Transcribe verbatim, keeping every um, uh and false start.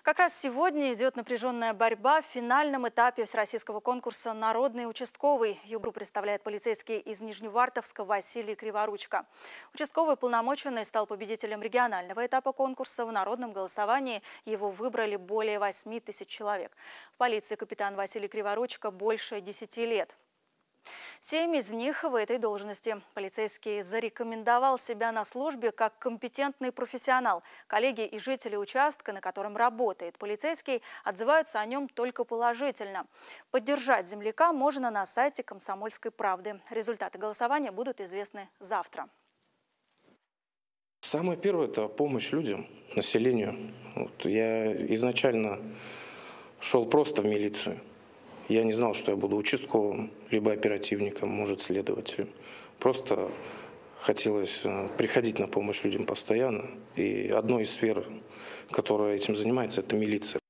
Как раз сегодня идет напряженная борьба в финальном этапе всероссийского конкурса «Народный участковый». Югру представляет полицейский из Нижневартовска Василий Криворучко. Участковый уполномоченный стал победителем регионального этапа конкурса. В народном голосовании его выбрали более восьми тысяч человек. В полиции капитан Василий Криворучко больше десяти лет. Семь из них в этой должности. Полицейский зарекомендовал себя на службе как компетентный профессионал. Коллеги и жители участка, на котором работает полицейский, отзываются о нем только положительно. Поддержать земляка можно на сайте «Комсомольской правды». Результаты голосования будут известны завтра. Самое первое – это помощь людям, населению. Вот я изначально шел просто в милицию. Я не знал, что я буду участковым, либо оперативником, может, следователем. Просто хотелось приходить на помощь людям постоянно. И одной из сфер, которая этим занимается, это милиция.